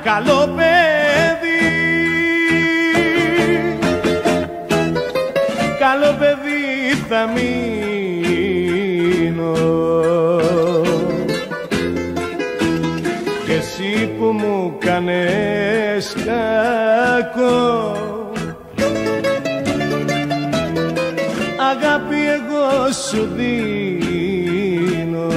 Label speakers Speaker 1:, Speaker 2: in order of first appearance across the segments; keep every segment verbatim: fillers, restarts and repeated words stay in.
Speaker 1: καλό παιδί, καλό παιδί θα μείνω. Και εσύ που μου κάνες κακό, αγάπη εγώ σου δίνω.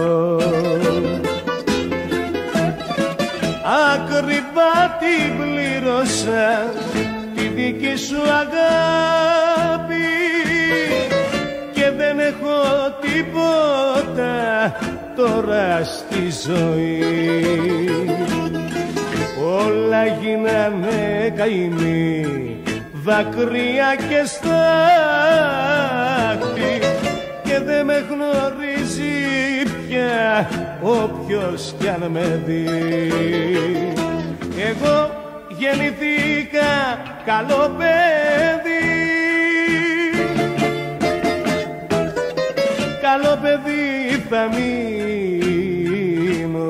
Speaker 1: Ακριβά την πλήρωσα τη δική σου αγάπη και δεν έχω τίποτα τώρα στη ζωή. Όλα γίνανε καημοί, δάκρυα και στάχτη και δεν με γνωρίζει πια όποιος κι αν με δει. Εγώ γεννηθήκα καλό παιδί, καλό παιδί θα μείνω.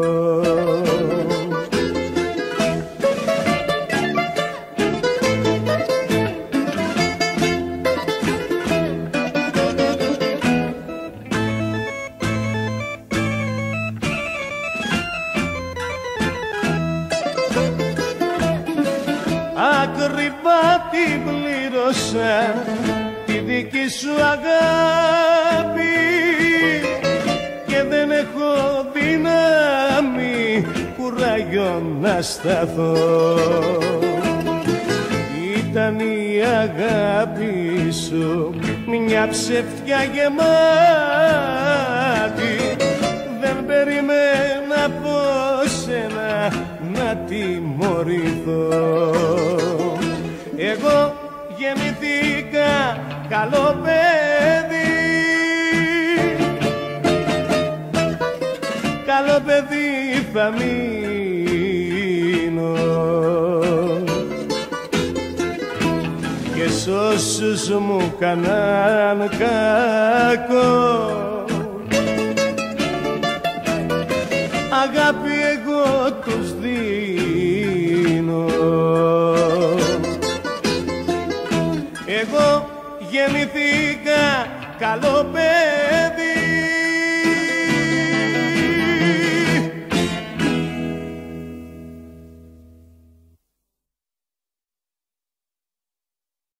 Speaker 1: Ακριβά την πλήρωσα τη δική σου αγάπη και δεν έχω δύναμη κουράγιο να σταθώ. Ήταν η αγάπη σου μια ψευτιά γεμάτη, δεν περιμένα από σένα να τιμωρηθώ. Εγώ γεννηθήκα καλό παιδί, καλό παιδί θα μείνω. Και σ' όσους μου κάναν κακό, αγάπη εγώ τους δίνω. Εγώ γεννηθήκα καλό παιδί,